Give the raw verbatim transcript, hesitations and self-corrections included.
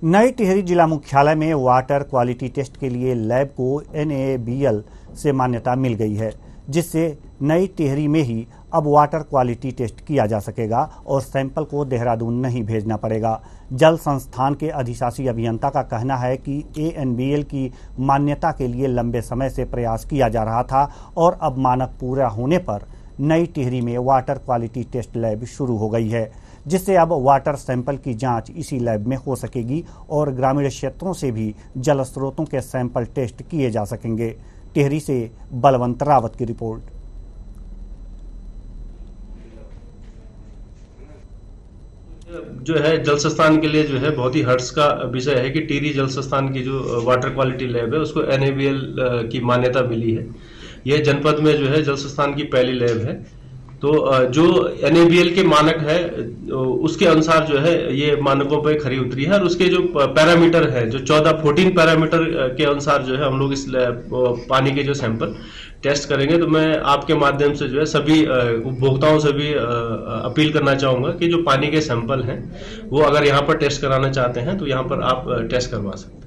नई टिहरी जिला मुख्यालय में वाटर क्वालिटी टेस्ट के लिए लैब को एन ए बी एल से मान्यता मिल गई है, जिससे नई टिहरी में ही अब वाटर क्वालिटी टेस्ट किया जा सकेगा और सैंपल को देहरादून नहीं भेजना पड़ेगा। जल संस्थान के अधिशासी अभियंता का कहना है कि ए एन बी एल की मान्यता के लिए लंबे समय से प्रयास किया जा रहा था और अब मानक पूरा होने पर नई टिहरी में वाटर क्वालिटी टेस्ट लैब शुरू हो गई है, जिससे अब वाटर सैंपल की जांच इसी लैब में हो सकेगी और ग्रामीण क्षेत्रों से भी जल स्रोतों के सैंपल टेस्ट किए जा सकेंगे। टिहरी से बलवंत रावत की रिपोर्ट। जो है जल संस्थान के लिए जो है बहुत ही हर्ष का विषय है कि टिहरी जल संस्थान की जो वाटर क्वालिटी लैब है उसको एन ए बी एल की मान्यता मिली है। यह जनपद में जो है जल संस्थान की पहली लैब है। तो जो एन ए बी एल के मानक है उसके अनुसार जो है ये मानकों पर खरी उतरी है और उसके जो पैरामीटर है जो चौदह फोर्टीन पैरामीटर के अनुसार जो है हम लोग इस पानी के जो सैंपल टेस्ट करेंगे। तो मैं आपके माध्यम से जो है सभी उपभोक्ताओं से भी अपील करना चाहूंगा कि जो पानी के सैंपल हैं वो अगर यहाँ पर टेस्ट कराना चाहते हैं तो यहाँ पर आप टेस्ट करवा सकते हैं।